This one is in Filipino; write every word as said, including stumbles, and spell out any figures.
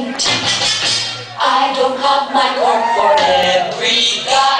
paint. I don't have my cork for every guy.